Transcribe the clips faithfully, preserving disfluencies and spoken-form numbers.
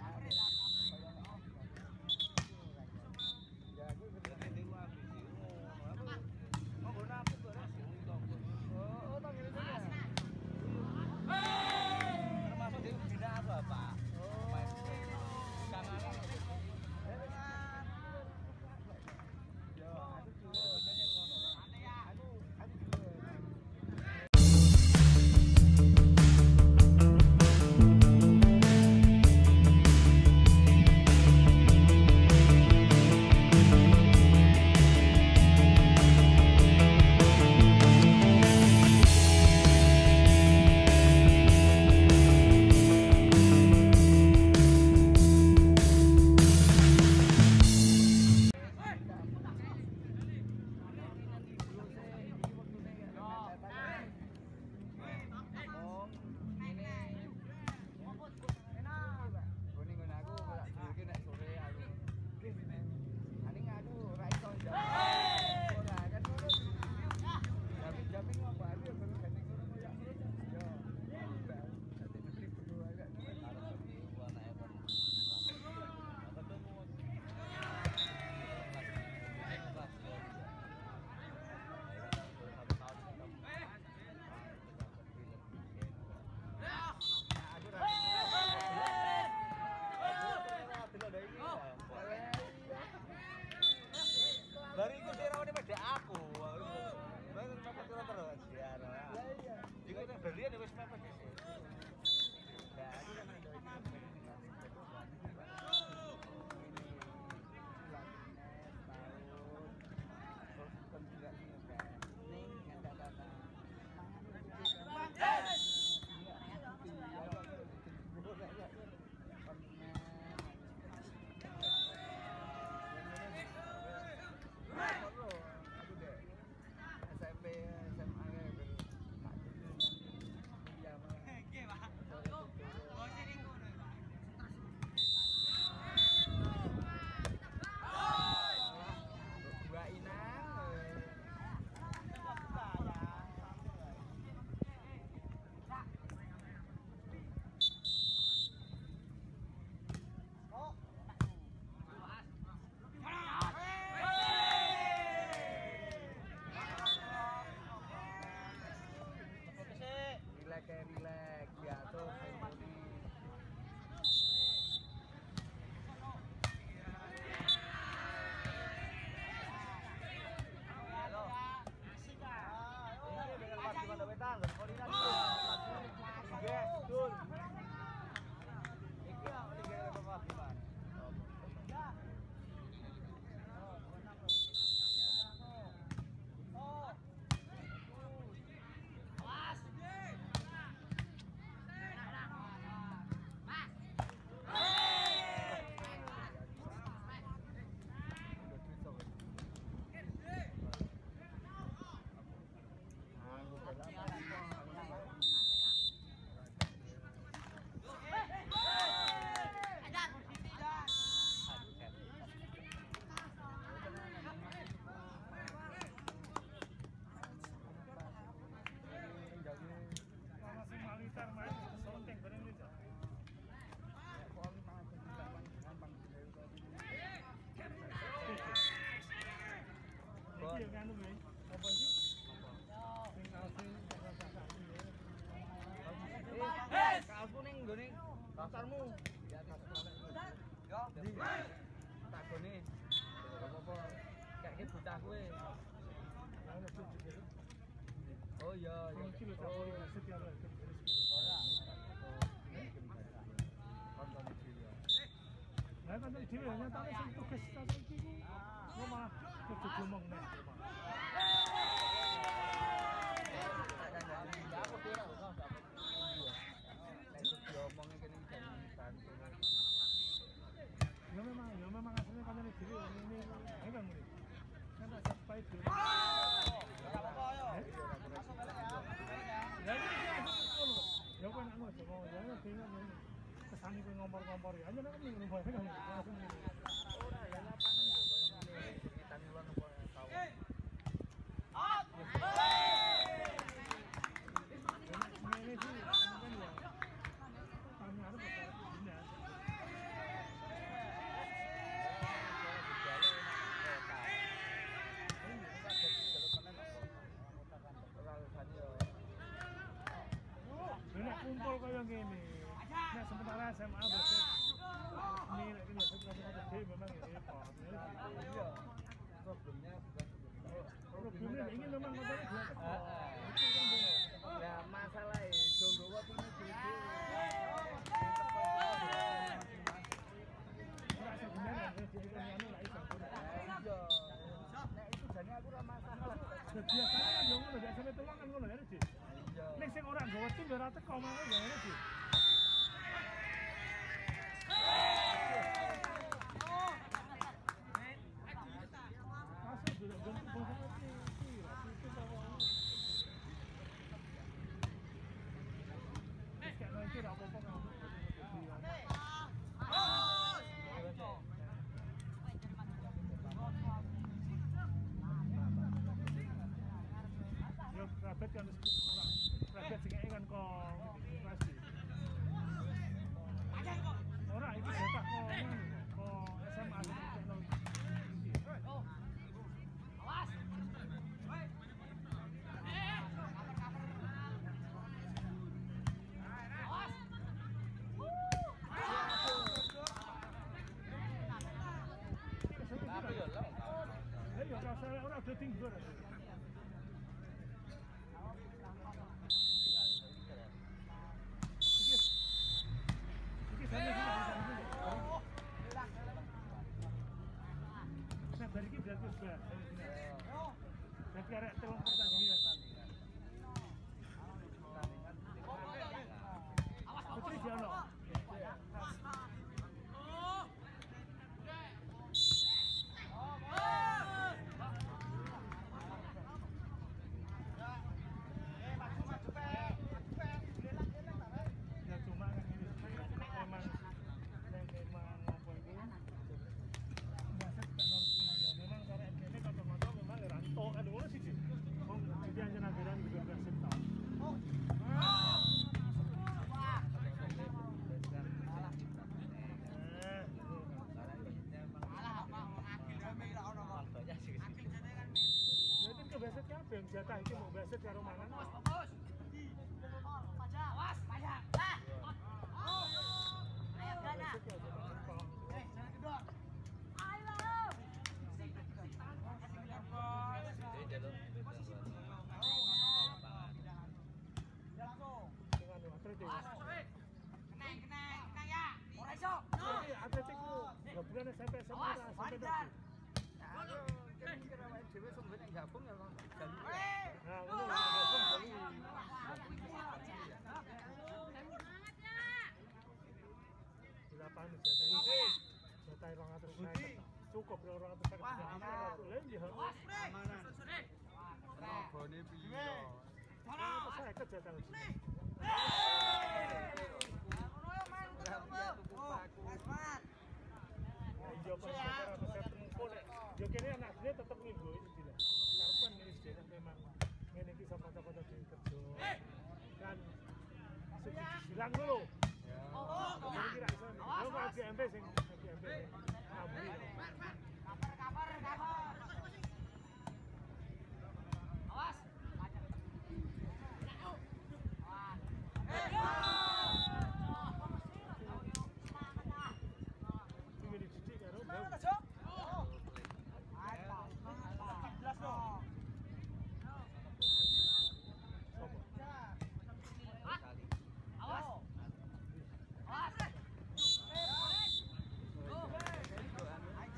Dari itu saya rawat pada aku. Baru mepet terus ya. Iya. Jika itu berlian wis mepet sih. Ya, aku kan ada ini. Relax, jatuh, kasarmu di atas planet yo tak gone apa kayak bocah kowe oh iya iya ora kan dhewe nyatane sing tugas iki ku malah kudu ngomong nek ya memang, ya memang aslinya kan ini diri ini enggak murid kan tak sampai dulu ya ya kan aku coba ya kan kesani ku ngompor-ngompor ya aja kan ngomong bae kan langsung ora ya lapangan yo kita ngulon apa tahu ini sih kan ya tanya ada memang gini. Nah sementara S M A Baset ini lagi nggak setelah gede memang repot. Iya. Problemnya bukan problemnya ini memang motornya dua teko. Nah masalah Jonggo waktu ini gede. Ora sebenarnya jadi kan anu lah iso. Iya. Nek itu jane aku ora masalah. Biasanya kan yo ngono biasane tolong kan ngono ya, Dik. Iya. Nek sing ora nggawa tim ora teko mangke ya ngene, Dik. Masuk dulu ganti bangsa iki. Itu tahu. Wis kan iki ra apa-apa kan. Yo rabet kan ora. Rabet sing kan kok pasti. Ora iki cetak kok kok S M A teknologi. Awas. Tapi yo lah. Ya yo rasa ora udah tinggi ora. Iki. Iki sampe iki. Nah, dari iki berarti sudah. Berarti arek telung pertandingan. Putri Jono. Ya cuma kan ini memang memang apa itu biasa tidak ngerti ya memang cara M K ini kata-kata memang ranto kan ngono sih sih jadi hanya nageran juga gak setah jadi ke Baset kabeh yang jatah iki mau Baset karo mangan bos awas pajak lah ayo gana eh jangan gedor ayo kenang kenang kenang ya ora iso jadi atletik ku gabungan S M P S M A sampai dadi kira-kira wae dhewe sumber nek gabung ya gali. Nah, ngono gabung gali. Semangat ya. Di lapangan jatah ini. Jatah dua ratus cukup dua ratus lima puluh. Lain ya. Amanan. Regane piye? Ono saya kerja jatah. Ngono ya main tuku paku. Iya, Pak. Saya tempo nek yo kene anak dia tetep nggo iki dile. Karepan ini sedene memang ngene iki sama-sama dadi kerja. Kan silang dulu. Ya. Oh, kira iso. Yo Pak M P sing M P. Kabar kabar kabar. Awas. Awas.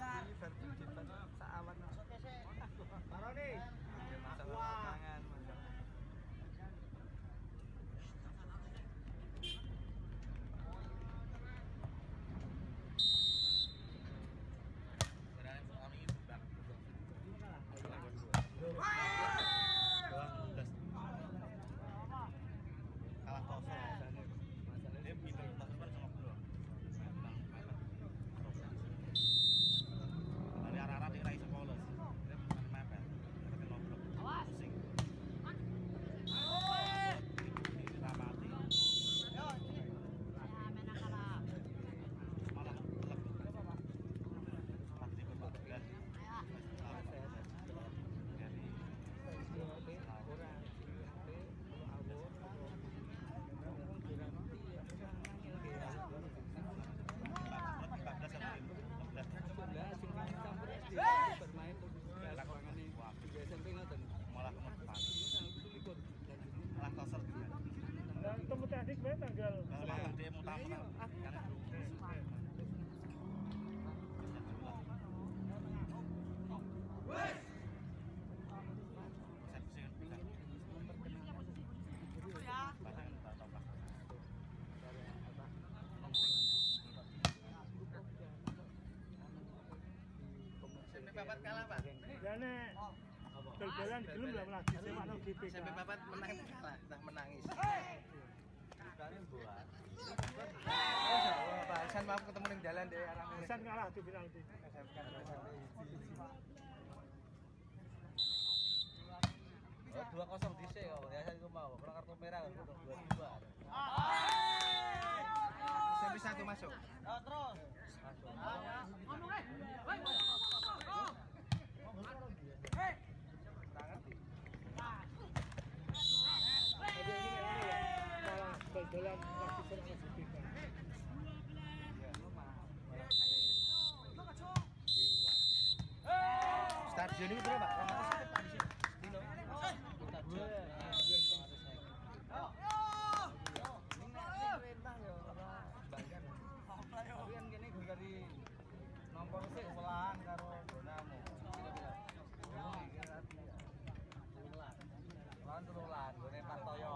Bapak kalah, Pak. Dene bal-balan gelem lah lagi sewakno G P K. Sampai Bapak menang kalah, entah menangis. Kalian buat. Oh, Pak Hasan mau ketemu ning dalan deh arah Hasan kalah tuh penalti. Oh, dua kosong dhisik kok. Hasan iku mau, kena kartu merah kan dua dua. Sampai satu masuk. Oh, terus. Masuk. Ngomong eh. Hei. Hei. Tangan di. Jadi ini malah bal-balan lagi sering G P K. Stadion ini berapa, Pak? dua ratus di sini. Dino. Stadion. Tapi kan gini juga di nomor sih sekolahan karo Bonamu. Lawan turulan, gue Partoyo.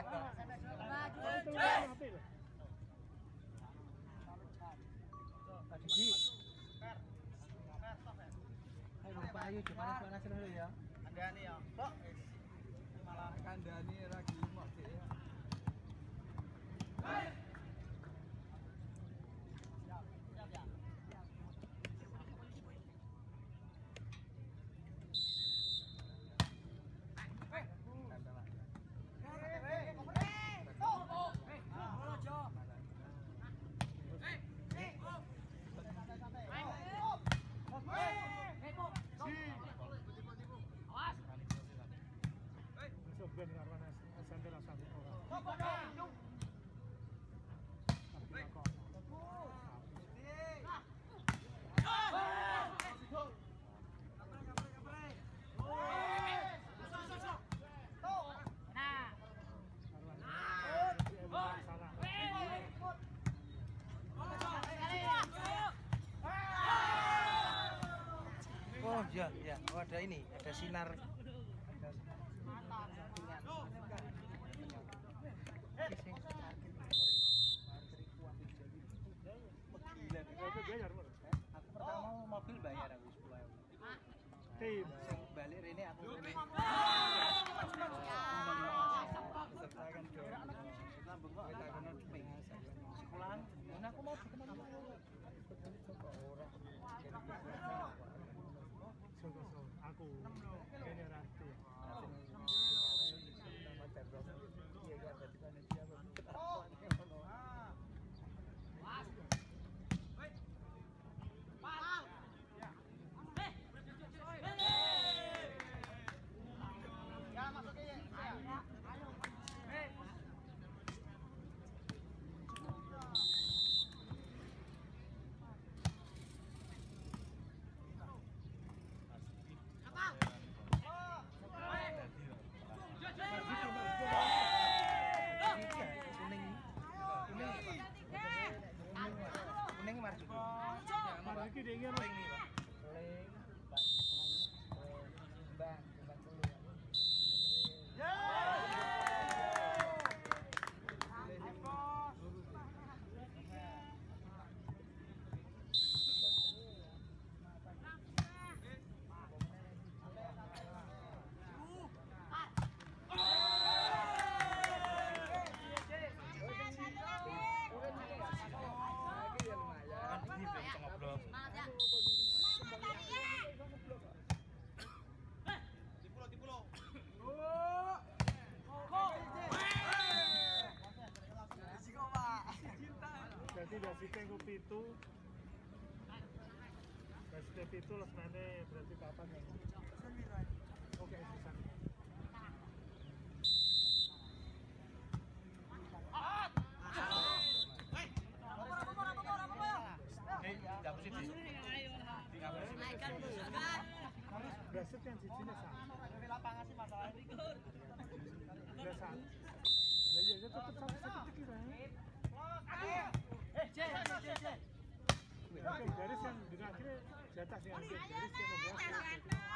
Tadi ayo payu gimana panas dulu ya. Kandani ya. Kok malah kandani lagi mok sih. Ben karena sampai rasa orang. Oh iya, iya. Oh ada ini, ada sinar. Aku pertama mobil bayar aku sepuluh ribu. Tim balik ini aku ini. Sekolahan, aku mau aku generasi. Iki dingin ning iki, Pak. Bang, bang dulu. Ya. Jadi dari tengku pitu, dari pitu les mana berarti kapan ya? Oke, bisa. Beset yang di sini sama. Lapangan sih masalah ini. Beset. Jadi aja tetap satu-satu kira. Eh, J, J, J. Oke, garis yang di akhirnya jatah yang garis yang membuat.